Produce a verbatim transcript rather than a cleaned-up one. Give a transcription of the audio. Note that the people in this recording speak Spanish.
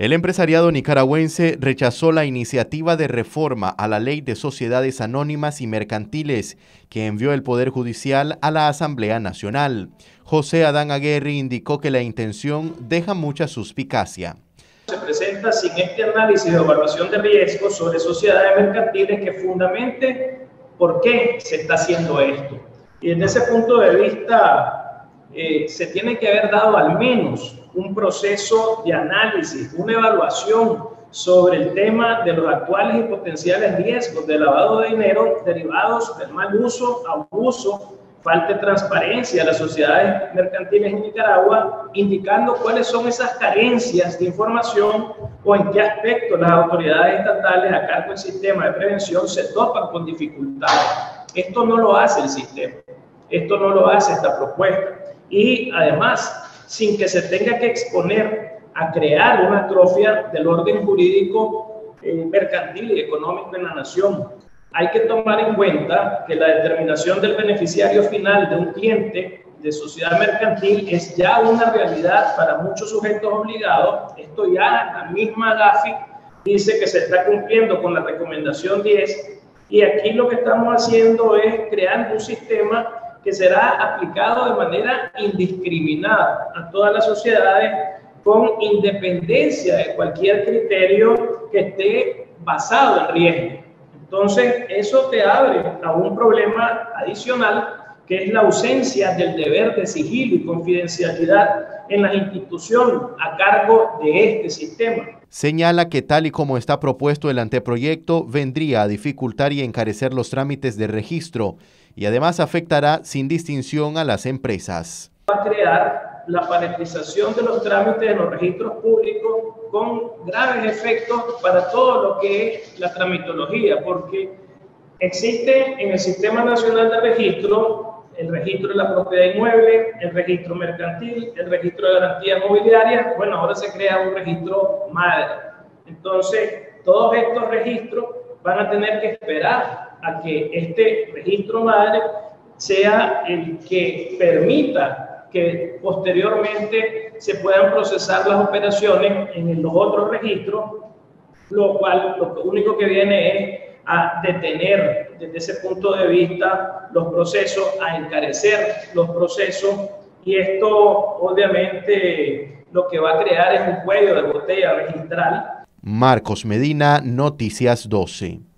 El empresariado nicaragüense rechazó la iniciativa de reforma a la Ley de Sociedades Anónimas y Mercantiles que envió el Poder Judicial a la Asamblea Nacional. José Adán Aguirre indicó que la intención deja mucha suspicacia. Se presenta sin este análisis de evaluación de riesgos sobre sociedades mercantiles que fundamente por qué se está haciendo esto. Y desde ese punto de vista eh, se tiene que haber dado al menos un proceso de análisis, una evaluación sobre el tema de los actuales y potenciales riesgos de lavado de dinero derivados del mal uso, abuso, falta de transparencia de las sociedades mercantiles en Nicaragua, indicando cuáles son esas carencias de información o en qué aspectos las autoridades estatales a cargo del sistema de prevención se topan con dificultades. Esto no lo hace el sistema, esto no lo hace esta propuesta. Y además, sin que se tenga que exponer a crear una atrofia del orden jurídico, eh, mercantil y económico en la nación. Hay que tomar en cuenta que la determinación del beneficiario final de un cliente de sociedad mercantil es ya una realidad para muchos sujetos obligados. Esto ya la misma GAFI dice que se está cumpliendo con la recomendación diez, y aquí lo que estamos haciendo es crear un sistema que será aplicado de manera indiscriminada a todas las sociedades con independencia de cualquier criterio que esté basado en riesgo. Entonces, eso te abre a un problema adicional, que es la ausencia del deber de sigilo y confidencialidad en las instituciones a cargo de este sistema. Señala que tal y como está propuesto el anteproyecto, vendría a dificultar y encarecer los trámites de registro y además afectará sin distinción a las empresas. Va a crear la paletización de los trámites de los registros públicos con graves efectos para todo lo que es la tramitología, porque existe en el Sistema Nacional de Registro el registro de la propiedad inmueble, el registro mercantil, el registro de garantía mobiliaria. Bueno, ahora se crea un registro madre. Entonces, todos estos registros van a tener que esperar a que este registro madre sea el que permita que posteriormente se puedan procesar las operaciones en los otros registros, lo cual lo único que viene es a detener desde ese punto de vista los procesos, a encarecer los procesos, y esto obviamente lo que va a crear es un cuello de botella registral. Marcos Medina, Noticias doce.